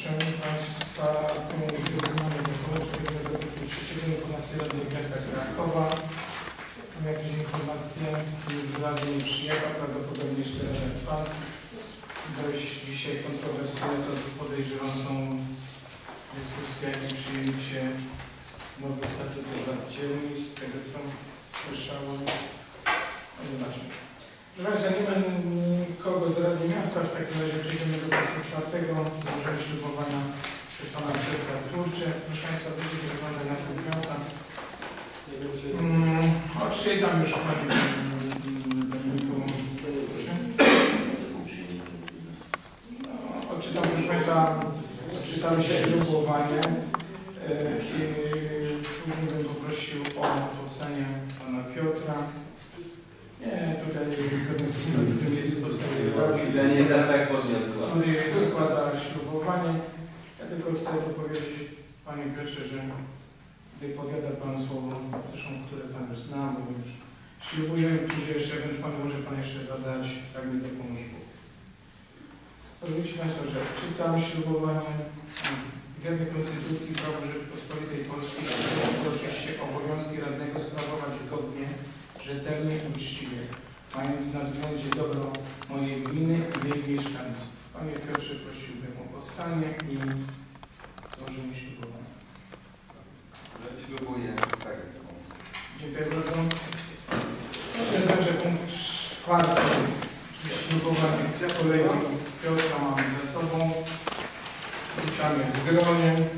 Szanowni Państwa, mamy zespołu przebiegłego do trzeciego informacji Rady Miasta Krakowa. Są jakieś informacje, z Rady nie przyjechał, prawdopodobnie jeszcze Rada trwa. Dość dzisiaj kontrowersyjne, to podejrzewam są dyskusje, jakie przyjęcie nowy statutu rad dzielnic, z tego co słyszałem. Zobaczmy. Proszę Państwa, nie ma nikogo z Rady Miasta, w takim razie przejdziemy do punktu 4. Złożenie ślubowania przez Pana Piotra Turcze. Proszę Państwa, będzie wygląda następująca. Odczytam już Pani odczytam, proszę Państwa, odczytam ślubowanie i później bym poprosił o powstanie Pana Piotra. Nie, tutaj jest postawienie rady, który składa ślubowanie. Ja tylko chcę dopowiedzieć Panie Piotrze, że wypowiada Pan słowo, zresztą które Pan już zna, bo już ślubuję, później jeszcze ewentualnie może Pan jeszcze dodać, jak mi to pomoże. Pozwólcie Państwo, że czytam ślubowanie wiernej Konstytucji i prawu Rzeczypospolitej Polskiej, oczywiście obowiązki radnego sprawować godnie, rzetelnie i uczciwie, mając na względzie dobro mojej gminy i jej mieszkańców. Panie Piotrze, prosiłbym o powstanie i złożenie ślubowania. Ślubuję. Tak. Dziękuję bardzo. Stwierdzam, że punkt 4, czyli ślubowanie kolegi Piotra mamy ze sobą. Witamy w gronie.